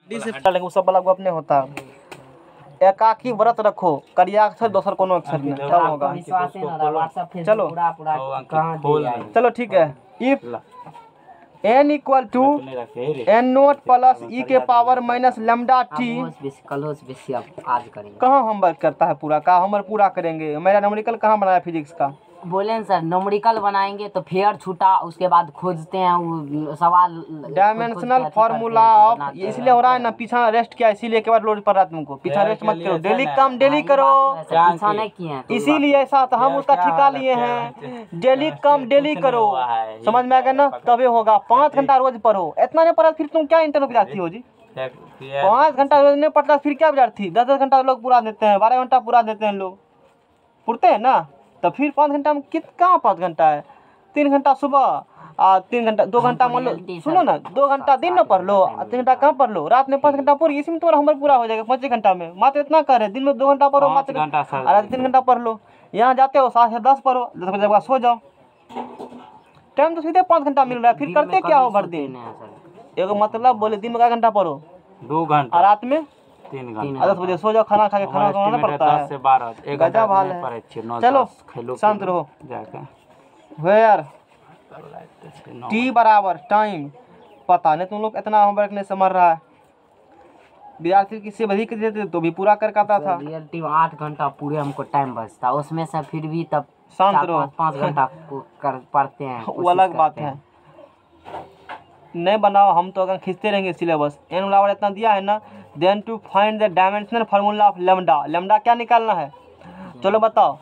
वो सब वाला अपने होता है। एकाकी व्रत रखो, करिया अक्षर दोसर कोनो अक्षर नहीं, क्या होगा? चलो चलो ठीक है। If n equal to n naught plus e के पावर माइनस लैम्डा टी, कहाँ होमवर्क करता है पूरा का? होमवर्क पूरा करेंगे। मेरा न्यूमेरिकल कहाँ बनाया फिजिक्स का? बोले सर न्यूमेरिकल बनाएंगे तो फेयर छूटा, उसके बाद खोजते हैं वो सवाल डायमेंशनल फार्मूला ऑफ, इसलिए हो रहा है ना पीछा रेस्ट किया, इसीलिए एक बार लोड पड़ रहा है तुमको। पीछा रेस्ट मत करो, डेली काम डेली करो, पीछा नहीं किए, इसीलिए ऐसा था। हम उसका ठिका लिए हैं, डेली काम डेली करो, समझ में आ गया ना? तभी होगा। 5 घंटा रोज पढ़ो। इतना नहीं पढ़ा फिर तुम क्या इंटर विद्यार्थी हो जी? 5 घंटा रोज नहीं पढ़ता फिर क्या विद्यार्थी? 10-10 घंटा लोग पूरा देते हैं, 12 घंटा पूरा देते हैं लोग, पढ़ते हैं ना। तो फिर 5 घंटा में कहाँ 5 घंटा है? 3 घंटा सुबह 3 घंटा 2 घंटा मान लो, सुनो ना, 2 घंटा दिन में पढ़ लो, 3 घंटा कहाँ पढ़ लो, रात में 5 घंटा पढ़, इसी में तुम्हारा होमवर्क पूरा हो जाएगा 5 घंटा में। मात्र इतना करे, दिन में 2 घंटा पढ़ो मात्र, रात 3 घंटा पढ़ लो। यहाँ जाते हो 7 से 10 पढ़ो, 10 बजे के बाद सो जाओ। टाइम तो सीधे 5 घंटा मिल रहा है, फिर करते क्या हो भर दिन? एक मतलब बोले दिन में क्या घंटा पढ़ो? 2 घंटा, रात में 3 घंटा। 10 बजे सो जाओ, खाना खा के खाना बनाना पड़ता है। 10 से 12 एक गजब हाल है। चलो शांत रहो यार। टी बराबर टाइम, पता नहीं तुम लोग इतना होमवर्क नहीं समझ रहा है। विद्यार्थी किसी अधिक देते तो भी पूरा कर पाता था। रियलिटी 8 घंटा पूरे हमको टाइम बचता, उसमें से फिर भी तब शांत रहो, 5 घंटा कर पढ़ते हैं, वो अलग बात है। नहीं बनाओ, हम तो अगर खींचते रहेंगे सिलेबस। n बराबर इतना दिया है ना, then to find the dimensional formula of lambda. Lambda क्या निकालना है? चलो बताओ।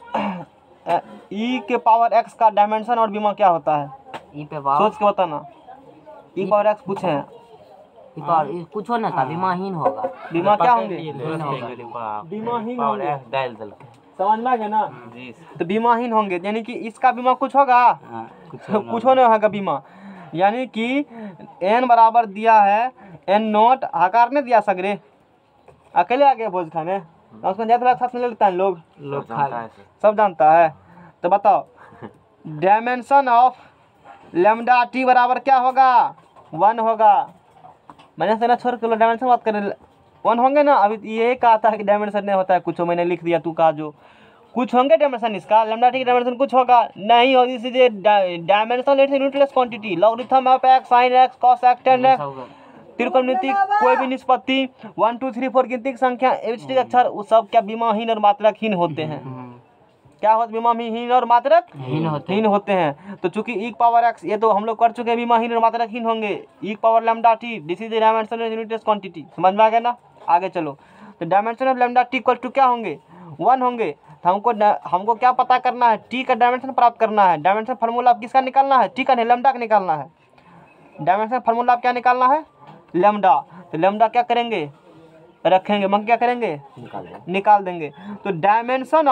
e के पावर x का डायमेंशन और बीमा क्या होता है? ई पे पावर सोच के बताना। e पावर x पूछे हैं, कुछ ना था, बीमाहीन होगा। बीमा क्या होंगे? बीमाहीन होंगे, समझ में आ गया ना जी? तो बीमाहीन होंगे, यानी कि इसका बीमा कुछ होगा? कुछ नहीं होगा बीमा। यानी कि n बराबर दिया है n नोट, आकार ने दिया सगरे, अकेले आगे भोज खाने उसमें ज्यादा साथ में ले लेता है लोग सब जानता है। तो बताओ डायमेंशन ऑफ लैम्डा टी बराबर क्या होगा? 1 होगा। मैंने से ना छोड़ के डायमेंशन बात करें, 1 होंगे ना। अभी ये कहा था कि डायमेंशन नहीं होता है कुछ, मैंने लिख दिया, तू कहा जो कुछ होंगे डायमेंशन इसका, लैम्डा टी डायमेंशन कुछ होगा नहीं होगी। इसलिए dimension it's unitless quantity, logarithm of x sin x cos x tan x, त्रिकोणमिति कोई भी निष्पत्ति 1 2 3 4 गिनती की संख्या एबीसीडी अक्षर, वो सब क्या बीमाहीन और मात्रकहीन होते हैं? क्या होते? बीमाहीन और मात्रकहीन होते हैं। तो चूंकि e पावर x ये तो हम लोग कर चुके हैं, बीमाहीन और मात्रकहीन होंगे। e power lambda t this is the dimension of unitless quantity, समझ में आ गया ना? आगे चलो। तो dimension of lambda t equal to क्या होंगे? 1 होंगे। तो हमको क्या पता करना है? टी का डायमेंशन प्राप्त करना है। डायमेंशन फार्मूला आप किसका निकालना है? टी का नहीं, लैम्डा का निकालना है। डायमेंशन फार्मूला आप क्या निकालना है? लैम्डा। तो लैम्डा क्या करेंगे? रखेंगे, मंग क्या करेंगे? निकाल देंगे। तो dimension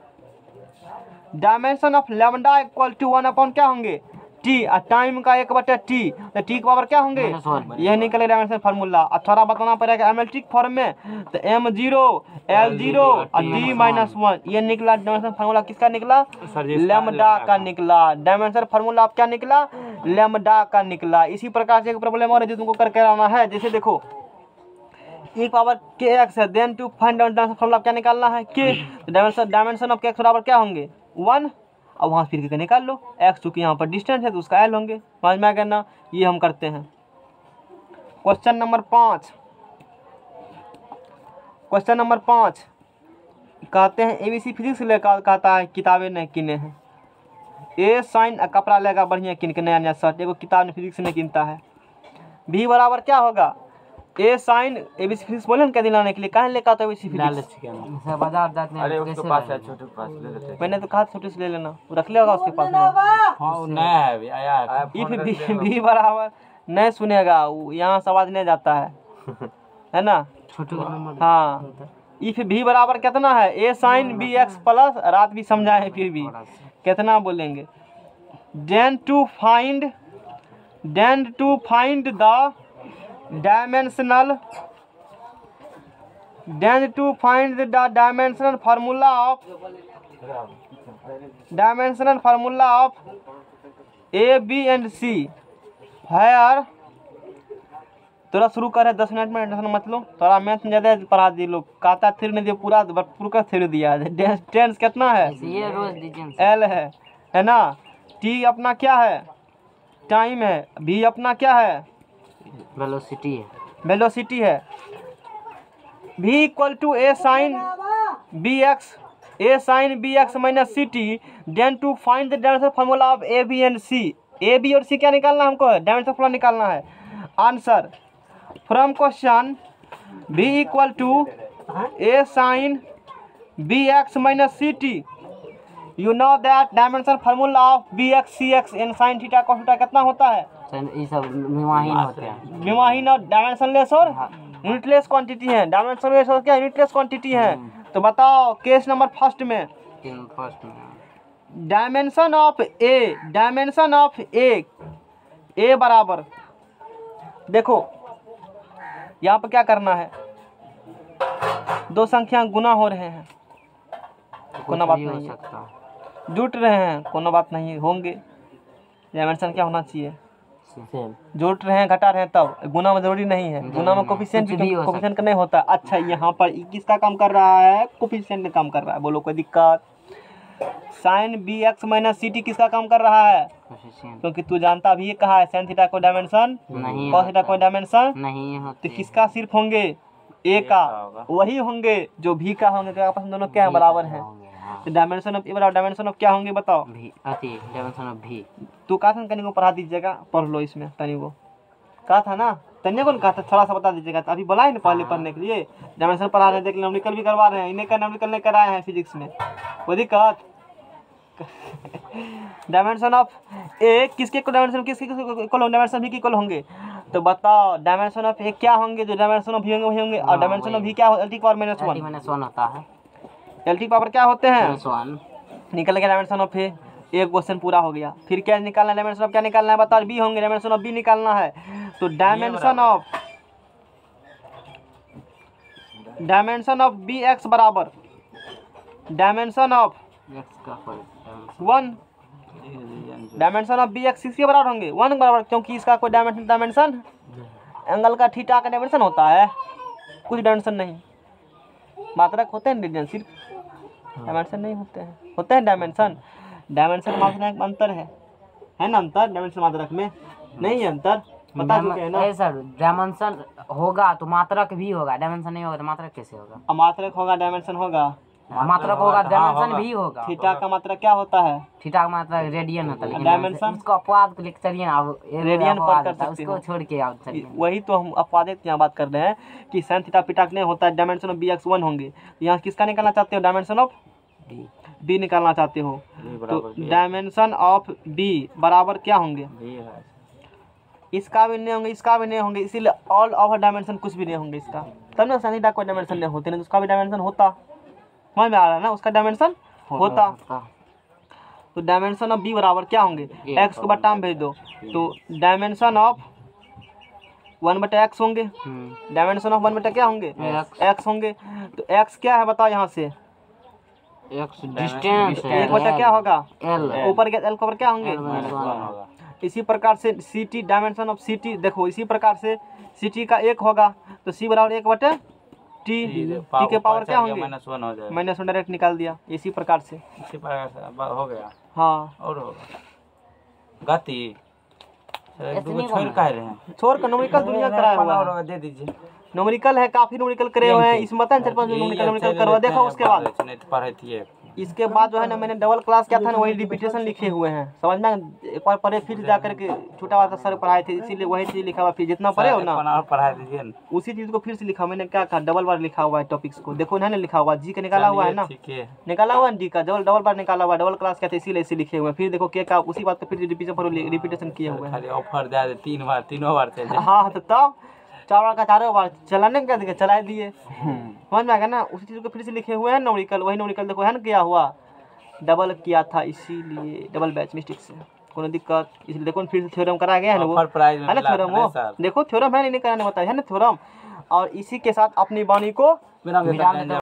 of lambda equal to 1 upon क्या होंगे? टी, और टाइम का 1/t, तो टी के पावर क्या होंगे? यह निकले डायमेंशन फार्मूला। अब थोड़ा बताना पड़ेगा एनालिटिक फॉर्म में, तो m0 l0 और t-1, ये निकला डायमेंशन फार्मूला। किसका निकला? लैम्डा का निकला। डायमेंशन फार्मूला आप क्या निकला? लैम्डा का निकला। इसी प्रकार से एक प्रॉब्लम और है जो तुमको करके आना है। जैसे देखो e पावर kx है, then to find dimension formula क्या निकालना है? k, डायमेंशन ऑफ kx बराबर क्या होंगे? 1। अब वहाँ फिर के निकाल लो, x चूँकि यहाँ पर डिस्टेंस है तो उसका l होंगे, समझ में आ गया ना? ये हम करते हैं। क्वेश्चन नंबर 5 कहते हैं एबीसी फिजिक्स लेकर, कहता है किताबें नहीं किने हैं। ए साइन कपड़ा लेगा बढ़िया किन के, नया नया शर्ट, एगो किताब ने फिजिक्स नहीं किनता है। भी बराबर क्या होगा? ए साइन एबीसी फिजिक्स बोले ना क्या दिलाने के लिए, कहाँ लेकर आता है एबीसी फिजिक्स? बाजार जाते हैं, अरे उसके पास है, छोटे पास ले लेते हैं। मैंने तो कहा छोटे से ले लेना, वो रख लेगा उसके पास में। हाँ वो नया है अभी आया है। इफ भी बराबर नहीं सुनेगा, यहाँ से आवाज नहीं जाता है ना? हाँ, इफ भी बराबर कितना है? A sine B x plus, रात भी समझाए फिर भी कितना बोलेंगे? Then to find the dimensional formula of A B and c, where तोरा शुरू करे 10 मिनट में टेंशन मत लो, तोरा मैथ में ज़्यादा पढ़ा दी लोग, कहता थ्योरी नहीं दिया, पूरा थ्योरी दिया है। टेंस कितना है, ये रोज दीजिए एल है ना, टी अपना क्या है, टाइम है, भी अपना क्या है, वेलोसिटी है, वेलोसिटी है, v equal to A sine B x minus C T, then to find the dimension formula of A B and C. A B और सी क्या निकालना है हमको, डायमेंशन फार्मूला निकालना है। Answer from question v equal to A sine B x minus C t, you know that dimension formula of b x c x and sine theta cos theta कितना होता है, ये सब विमाहीन होते हैं, विमाहीन और डायमेंशनलेस और यूनिटलेस क्वांटिटी है। डायमेंशनलेस और क्या यूनिटलेस क्वांटिटी है। तो बताओ केस नंबर फर्स्ट में डायमेंशन ऑफ ए बराबर, देखो यहाँ पर क्या करना है, दो संख्या गुना हो रहे हैं, कोनो बात नहीं है, जुट रहे हैं, कोनो बात नहीं, होंगे, डायमेंशन क्या होना चाहिए, जोड़ रहे हैं घटा रहे हैं, तब गुना में जरूरी नहीं है, गुना में कोफिशिएंट का नहीं होता। अच्छा यहाँ पर किसका काम कर रहा है, कोफिशिएंट का काम कर रहा है, बोलो कोई दिक्कत। साइन बी एक्स माइनस सी टी किसका काम कर रहा है, क्योंकि तू जानता भी कहा है साइन थीटा कोई डायमेंशन नहीं, कॉस थीटा कोई डायमेंशन नहीं होते, तो किसका सिर्फ होंगे ए का, वही होंगे जो भी का होंगे, तो आपस में दोनों क्या है, बराबर है। तो डायमेंशन ऑफ ए बराबर डायमेंशन ऑफ क्या होंगे बताओ, डायमेंशन ऑफ भी। तू कहा था तनी को पढ़ा दीजिएगा, पढ़ लो इसमें, तनी को कहा था ना, तन्ने को कहा था थोड़ा सा बता दीजिएगा, तो अभी बोला ही ना पहले पढ़ने के लिए, डायमेंशन पढ़ा रहे हैं, देख लो न्यूमेरिकल भी करवा रहे हैं, इन्हें का न्यूमेरिकल नहीं कराए हैं फिजिक्स में, कोई दिक्कत। डायमेंशन ऑफ ए किसके इक्वल, डायमेंशन किसके इक्वल होंगे, डायमेंशन भी इक्वल होंगे, तो बताओ डायमेंशन ऑफ ए क्या होंगे, जो डायमेंशन ऑफ भी होंगे वही होंगे, और डायमेंशन ऑफ भी क्या एल टी पावर -1 होता है, एल टी पावर क्या होते हैं, निकल गया डायमेंशन ऑफ ए, एक क्वेश्चन पूरा हो गया। फिर क्या निकालना है, डायमेंशन ऑफ क्या निकालना है बताओ, बी होंगे, डायमेंशन ऑफ बी निकालना है, तो डायमेंशन ऑफ बी एक्स बराबर dimension of 1, dimension of b x किसके बराबर होंगे, 1 बराबर, क्योंकि इसका कोई डायमेंशन एंगल का थीटा का डायमेंशन होता है, कुछ डायमेंशन नहीं, मात्रक होते हैं डिवीजन, सिर्फ डायमेंशन नहीं होते हैं डायमेंशन मात्रक में अंतर है ना, अंतर डायमेंशन मात्रक में नहीं है, अंतर बता चुके हैं ना सर। डायमेंशन होगा तो मात्रक भी होगा, डायमेंशन नहीं होगा तो मात्रक कैसे होगा, मात्रक होगा डायमेंशन होगा, मात्रक होगा डायमेंशन भी होगा। थीटा का मात्रक क्या होता है, थीटा का मात्रक रेडियन होता है, डायमेंशन उसको अपवाद को लेकर चलिए ना, रेडियन पर कर सकते उसको छोड़ के आप चलिए, वही तो हम अपवादित यहाँ बात कर रहे हैं कि साइन थीटा पीटा नहीं होता है, डायमेंशन ऑफ बी एक्स 1 होंगे, यहाँ किसका निकालना चाहते हो, डायमेंशन ऑफ बी निकालना चाहते हो, तो डायमेंशन ऑफ बी बराबर क्या होंगे, इसका भी नहीं होंगे, इसका भी नहीं होंगे, इसीलिए ऑल ओवर डायमेंशन कुछ भी नहीं होंगे इसका, तब ना साइन थीटा कोई डायमेंशन नहीं होते, नहीं उसका भी डायमेंशन होता, समझ में आ रहा है ना, उसका डायमेंशन होता। तो डायमेंशन ऑफ बी बराबर क्या होंगे, एक्स को बटा में भेज दो, तो डायमेंशन ऑफ 1/x होंगे, डायमेंशन ऑफ 1 क्या होंगे, x होंगे, तो x क्या है बताओ, यहाँ से x डिस्टेंस, 1 क्या होगा, l, ऊपर के l को क्या होंगे, इसी प्रकार से c t, dimension of c t, देखो इसी प्रकार से सी टी का 1 होगा, तो सी बराबर 1/t, टी के पावर क्या होंगे, -1 डायरेक्ट निकाल दिया, इसी प्रकार से हो गया। हाँ, और होगा गति छोड़ कह रहे हैं, छोड़ कर न्यूमेरिकल दुनिया कराया हुआ है, दे दीजिए, न्यूमेरिकल है, काफी न्यूमेरिकल करे हुए हैं, इसमें बताएं 4-5 न्यूमेरिकल करवा, देखो उसके बाद पढ़े थे, इसके बाद जो है ना मैंने डबल क्लास किया था ना, वही रिपीटेशन लिखे हुए हैं, समझना, एक बार पढ़े फिर जा करके छोटा वाला सर पढ़ाए थे, इसीलिए वही चीज़ लिखा हुआ, फिर जितना पढ़े हो ना पढ़ा दीजिए, उसी चीज़ को फिर से लिखा, मैंने क्या कहा, डबल बार लिखा हुआ है टॉपिक्स को, देखो ना लिखा हुआ, जी का निकाला हुआ है ना, निकाला हुआ है जी का, डबल बार निकाला हुआ, डबल क्लास क्या था, इसीलिए इसे लिखे हुए हैं, फिर देखो क्या उसी बात को फिर रिपीटेशन किए हुए हैं, ऑफर दे 3 बार हाँ, तो तब 4 बार का 4 बार चलाने क्या दिखे, चला दिए, समझ में आ गया ना, उसी चीज़ को फिर से लिखे हुए हैं न्यूमेरिकल, वही न्यूमेरिकल देखो है ना किया हुआ, डबल किया था, इसीलिए डबल बैच मिस्टेक से, कोनो दिक्कत, इसलिए देखो फिर से थ्योरम कराया गया है ना, वो है ना थ्योरम, वो देखो थ्योरम है नहीं कराने बताया है ना थ्योरम, और इसी के साथ अपनी वाणी को